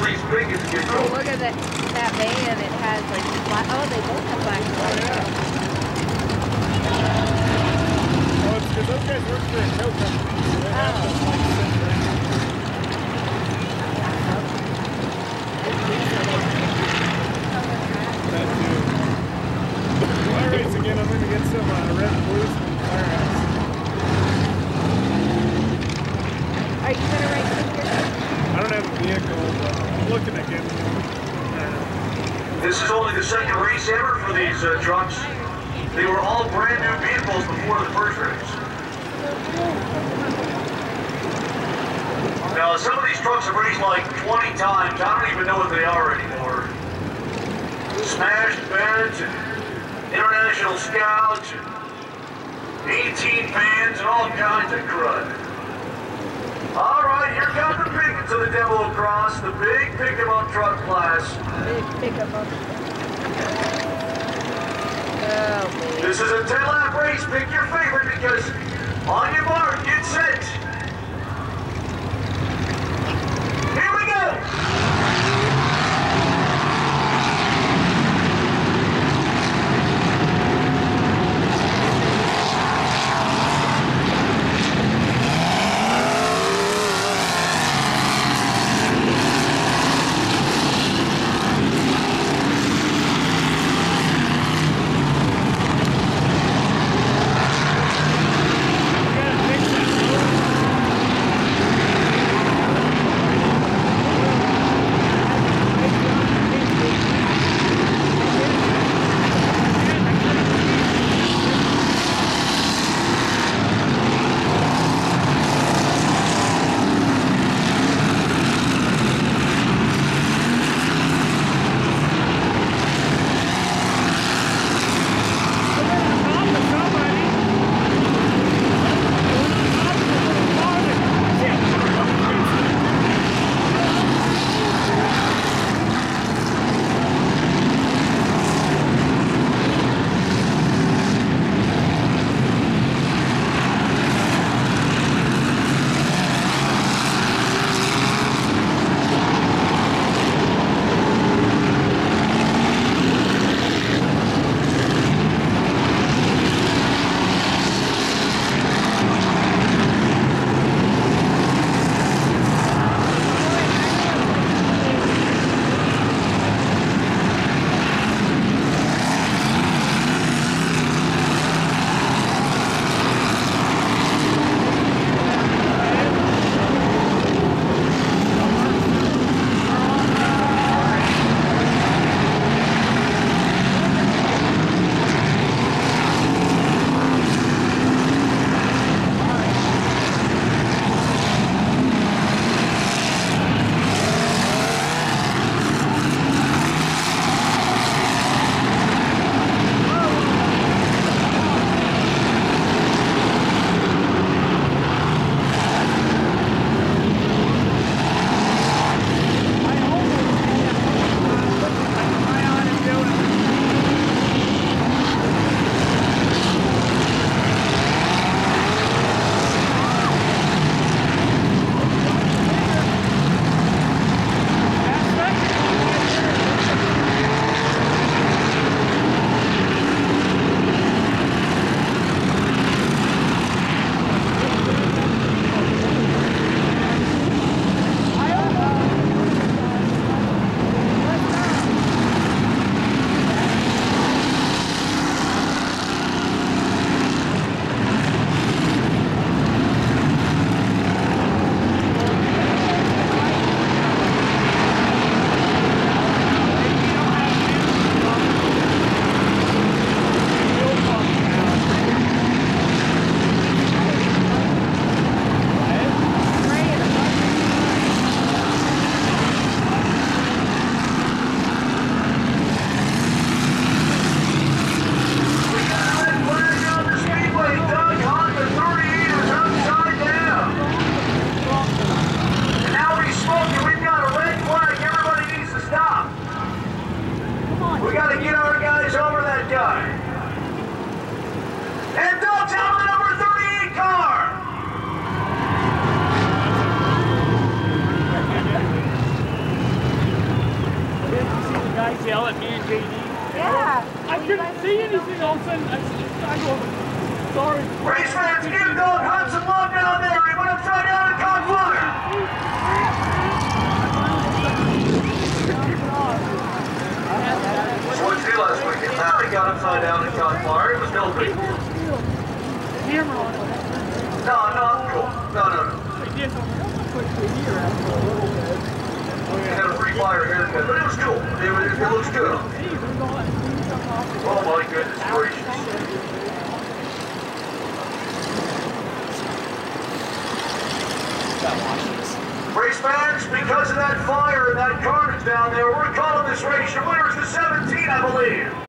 these pickets get Oh, going. look at that van. It has like black. Oh, they both have black and white. Oh, it's because those guys work for a tow company. So they have to like send that too. My race again, I'm going to get some red and blues from Firehouse. Are you gonna race this year? I don't have a vehicle, but I'm looking at getting one. This is only the second race ever for these trucks. They were all brand new vehicles before the first race. Now, some of these trucks have raced like 20 times. I don't even know what they are anymore. Smashed beds and International Scouts and 18 vans and all kinds of crud. All right, here come the pickets of the Demo Cross, the big pick-em-up truck class. Big pickup on. Oh, man. This is a 10-lap race. Pick your favorite because on your mark, get set. Here we go. yell at me and JD. Yeah. I couldn't see anything. All of a sudden, I go, sorry. Race fans, give Dog Hunt some love down there. He went upside down and caught fire. So what'd you do last weekend? Now he got upside down and caught fire. It was no big deal. Camera on it. No, I'm cool. No. I did. After a little bit. He had a free fire haircut, but it was cool. It looks good. Oh my goodness gracious. Race fans, because of that fire and that carnage down there, we're calling this race. Your winner is the 17, I believe.